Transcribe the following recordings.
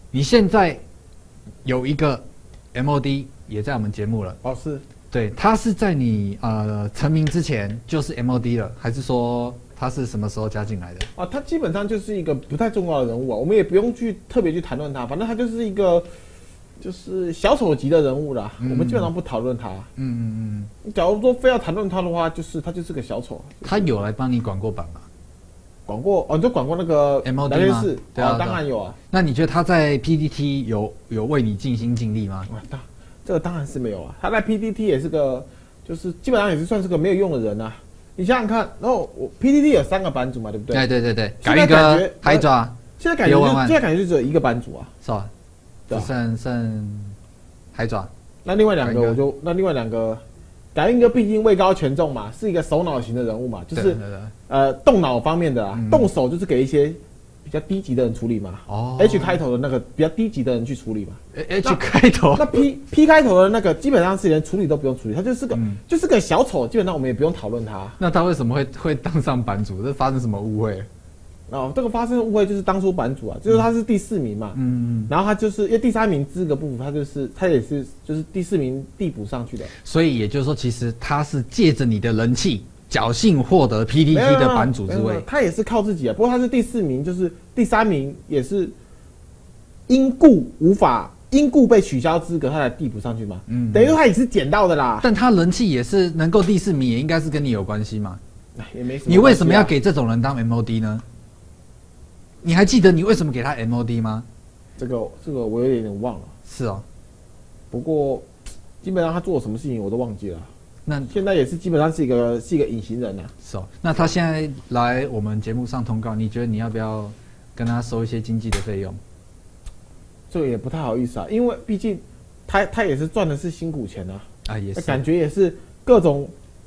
你现在有一个 MOD 也在我们节目了。 哦，是。 对，他是在你成名之前就是 MOD 了，还是说他是什么时候加进来的？ 啊，他基本上就是一个不太重要的人物啊，我们也不用特别去谈论他，反正他就是一个就是小丑级的人物啦。我们基本上不讨论他。假如说非要谈论他的话，他就是个小丑。 他有来帮你管过版吗？ 管过哦，你就管过那个 MOD 吗？ 对啊，当然有啊。 那你觉得他在 PTT 有为你尽心尽力吗？ 这个当然是没有啊。他在 PTT 也是个，就是基本上也是算是个没有用的人啊。你想想看，然后PTT 有3个版主嘛，对不对？ 对，改一个海爪， 现在感觉就只有1个版主啊， 是吧？只剩海爪。 那另外2个，改一个毕竟位高权重嘛，是一个首脑型的人物嘛，就是动脑方面的啊，动手就是给一些比较低级的人处理嘛。H 开头的那个比较低级的人去处理嘛。 H 开头， 那 P 开头的那个基本上是连处理都不用处理，他就是个小丑，基本上我们也不用讨论他。 那他为什么会当上版主？这发生什么误会？ 哦，这个发生的误会就是当初版主啊，就是他是第4名嘛。然后他就是因为第3名资格不符，他也是就是第4名递补上去的。 所以也就是说，其实他是借着你的人气，侥幸获得 PTT 的版主之位。 他也是靠自己啊，不过他是第4名，就是第3名也是因故被取消资格，他才递补上去嘛。等于说他也是捡到的啦。 但他人气也是能够第4名，也应该是跟你有关系嘛。 也没什么。 你为什么要给这种人当 MOD 呢？你还记得你为什么给他 MOD 吗？ 这个我有点忘了。 是哦。 不过基本上他做了什么事情我都忘记了。 那现在也是基本上是一个隐形人啊。 是哦。那他现在来我们节目上通告，你觉得你要不要跟他收一些经济的费用？ 这个也不太好意思啊，因为毕竟他也是赚的是辛苦钱啊。 也是。 感觉也是各种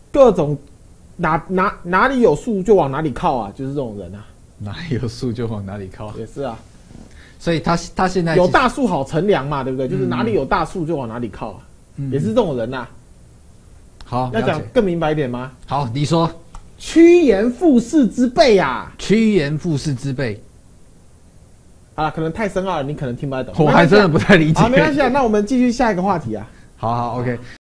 哪里有树就往哪里靠啊，就是这种人啊。 哪里有树就往哪里靠。 也是啊。 所以他现在有大树好乘凉嘛，对不对？就是哪里有大树就往哪里靠啊。也是这种人啊。 好， 要讲更明白一点吗？ 好，你说。 趋炎附势之辈啊。 趋炎附势之辈。 好了，可能太深奥了，你可能听不太懂。 我还真的不太理解。 好，没关系啊，那我们继续下一个话题啊。 好 ，OK。